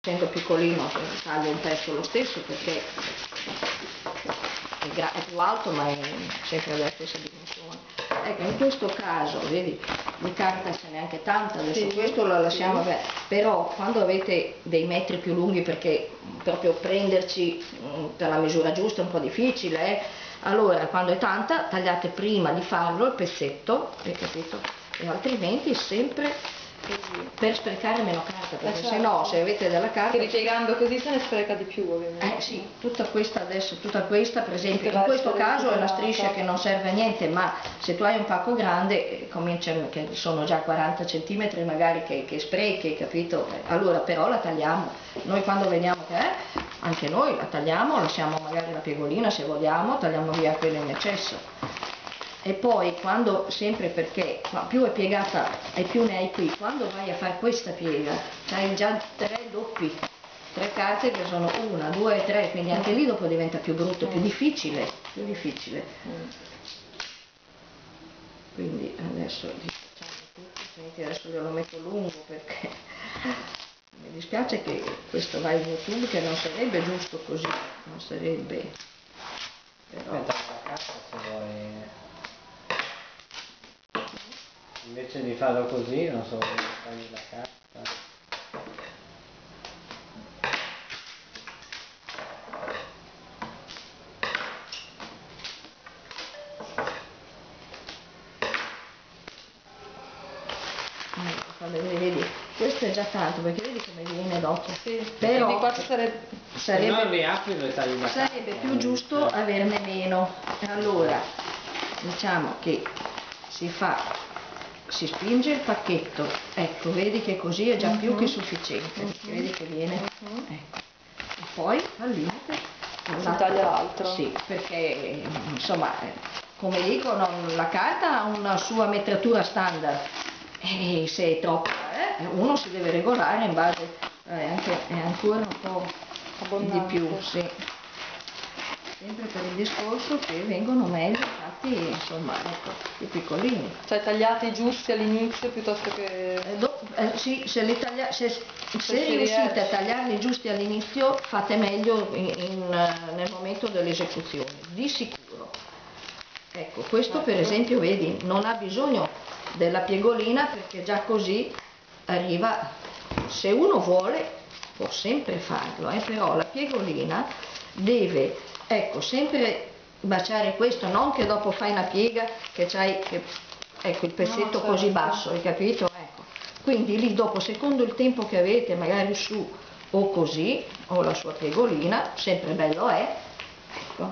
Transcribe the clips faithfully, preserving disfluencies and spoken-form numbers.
essendo piccolino taglio un pezzo lo stesso perché è, è più alto ma è sempre della stessa dimensione. Ecco, in questo caso vedi di carta ce n'è anche tanta, adesso sì, questo lo lasciamo, sì. Però quando avete dei metri più lunghi, perché proprio prenderci per la misura giusta è un po' difficile, eh? Allora quando è tanta tagliate prima di farlo il pezzetto, hai capito? E altrimenti sempre per sprecare meno carta, perché se no se avete della carta che ripiegando così se ne spreca di più ovviamente. Eh sì, tutta questa adesso, tutta questa per esempio, in questo caso è una striscia che non serve a niente, ma se tu hai un pacco grande cominciano, che sono già quaranta centimetri magari che, che sprechi, capito? Allora però la tagliamo, noi quando vediamo che è, anche noi la tagliamo, lasciamo magari la piegolina se vogliamo, tagliamo via quello in eccesso. E poi quando, sempre perché più è piegata e più ne hai qui, quando vai a fare questa piega hai già tre doppi, tre carte che sono una, due, tre, quindi anche lì dopo diventa più brutto, più difficile, più difficile. Quindi adesso diciamo tutto, senti, adesso glielo metto lungo perché mi dispiace che questo va in YouTube, che non sarebbe giusto così, non sarebbe. Però... la carta se vuoi. Invece di farlo così, non so, tagli la carta. Vedi, questo è già tanto perché vedi come viene dopo. Sì, però qua sarebbe, sarebbe, se non riapri lo tagli la sarebbe carta, più giusto averne meno. Allora diciamo che si fa, si spinge il pacchetto, ecco, vedi che così è già uh-huh. più che sufficiente, uh-huh. vedi che viene, uh-huh. ecco. E poi al limite si taglia l'altro. Sì, perché insomma, come dicono, la carta ha una sua metratura standard e se è troppo, eh, uno si deve regolare in base, eh, anche, è ancora un po' abbondante. Di più, sì. Sempre per il discorso che vengono meglio fatti, insomma, ecco, i piccolini. Cioè tagliati giusti all'inizio piuttosto che... Eh, do, eh, sì, se, li taglia, se, se, se riuscite a tagliarli giusti all'inizio fate meglio in, in, nel momento dell'esecuzione, di sicuro. Ecco, questo per esempio, vedi, non ha bisogno della piegolina perché già così arriva, se uno vuole può sempre farlo, eh, però la piegolina deve... Ecco, sempre baciare questo, non che dopo fai una piega che c'hai, ecco, il pezzetto no, così basso, hai capito? Ecco. Quindi lì dopo, secondo il tempo che avete, magari su o così, o la sua piegolina, sempre bello è, ecco.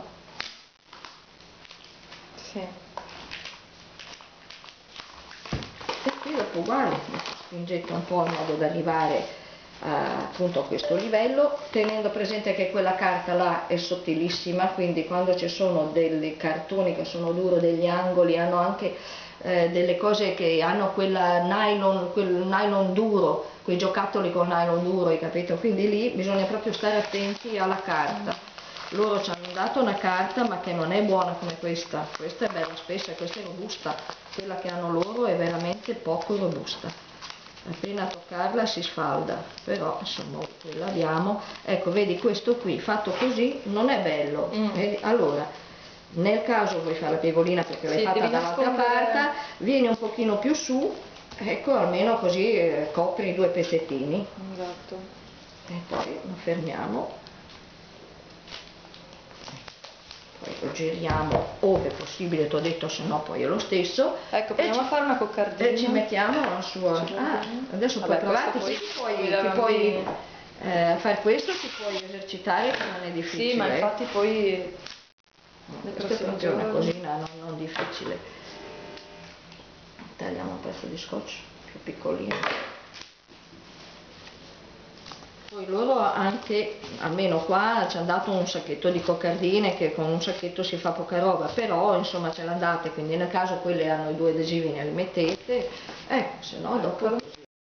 Sì. E qui dopo uguale, spingete un po' in modo da arrivare Uh, appunto a questo livello, tenendo presente che quella carta là è sottilissima, quindi quando ci sono dei cartoni che sono duro, degli angoli, hanno anche eh, delle cose che hanno quella nylon, quel nylon duro, quei giocattoli con nylon duro, hai capito? Quindi lì bisogna proprio stare attenti alla carta. Loro ci hanno dato una carta ma che non è buona come questa, questa è bella spessa, questa è robusta, quella che hanno loro è veramente poco robusta. Appena a toccarla si sfalda, però insomma quella abbiamo. Ecco, vedi questo qui fatto così non è bello. Mm. Vedi? Allora, nel caso vuoi fare la piegolina perché l'hai sì, fatta dall'altra parte, vieni un pochino più su, ecco, almeno così eh, copri i due pezzettini. Esatto. E poi lo fermiamo. Poi lo giriamo ove possibile, ti ho detto, se no poi è lo stesso. Ecco, proviamo a fare una coccardina. E ci mettiamo la sua... Ah, adesso vabbè, puoi provare, poi, ti puoi, ti puoi eh, fare questo, ti puoi esercitare, che non è difficile. Sì, ma infatti poi... No, questa è proprio una cosina non, non difficile. Tagliamo un pezzo di scotch più piccolino. Poi loro anche, almeno qua, ci hanno dato un sacchetto di coccardine che con un sacchetto si fa poca roba, però insomma ce l'hanno date, quindi nel caso quelle hanno i due adesivi ne li mettete, ecco, se no dopo